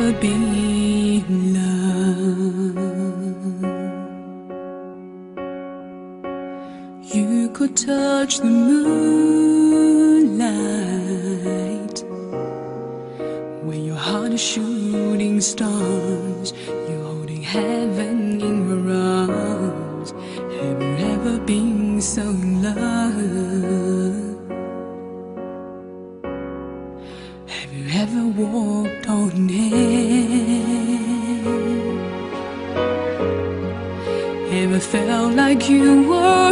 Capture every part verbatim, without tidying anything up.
ever been loved? You could touch the moonlight when your heart is shooting stars. You're holding heaven in your arms. Have you ever been so in love? Have you ever walked on air? Ever felt like you were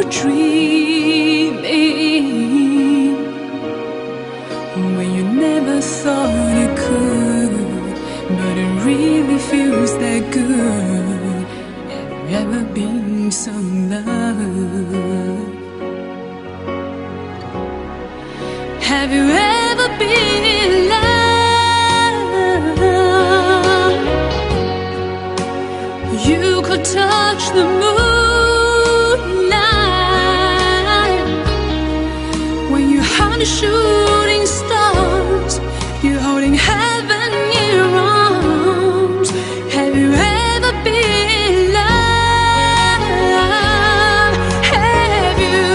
dreaming when you never thought it could, but it really feels that good? Have you ever been so in love? Have you ever been in love? You could touch the moonlight when your heart is shooting stars. You're holding heaven in your arms. Have you ever been in love? Have you?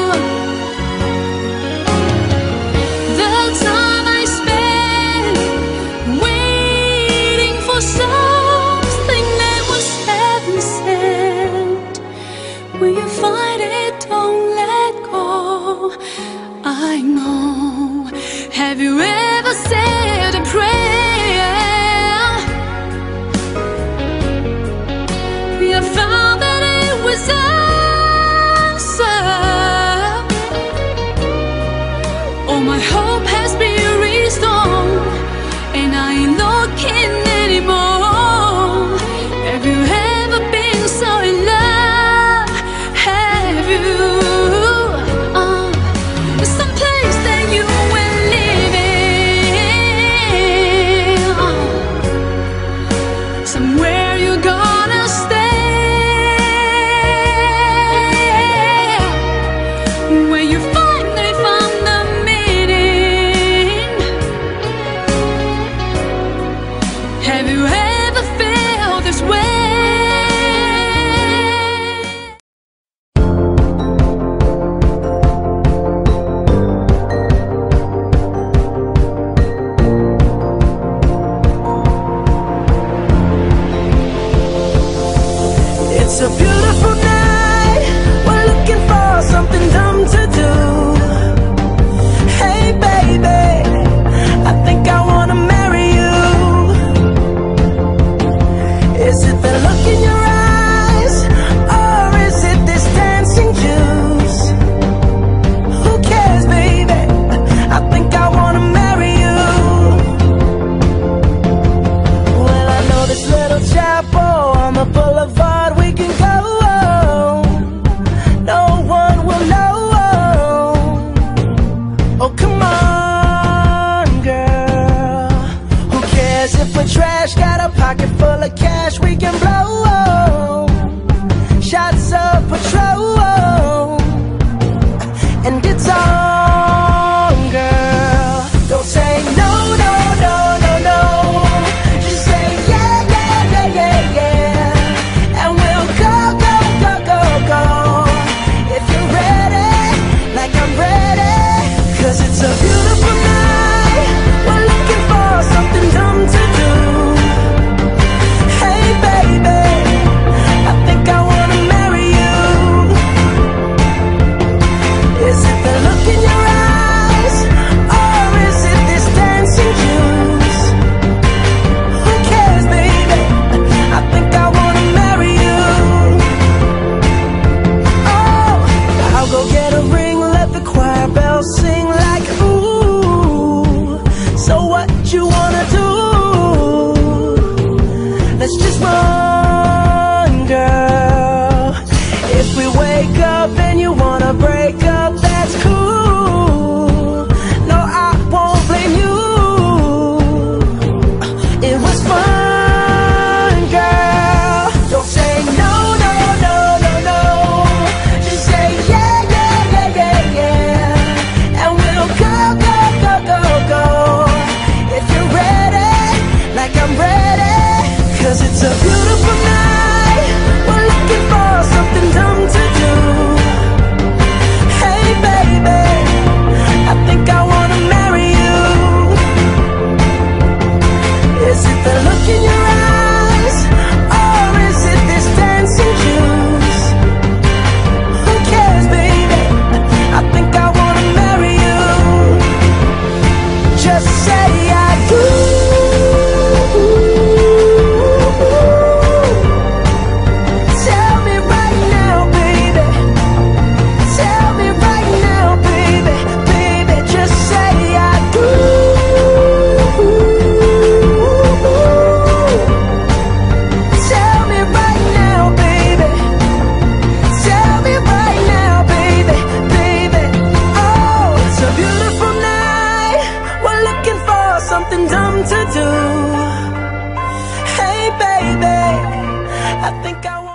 The time I spent waiting for something that was heaven sent. When you find it, don't let go. I know. Have you ever said a prayer? You found that it was answered. All my hope has been restored, and I ain't looking anymore. Have you ever been so in love? Have you? Uh, someplace that you were living, something dumb to do. Hey baby, I think I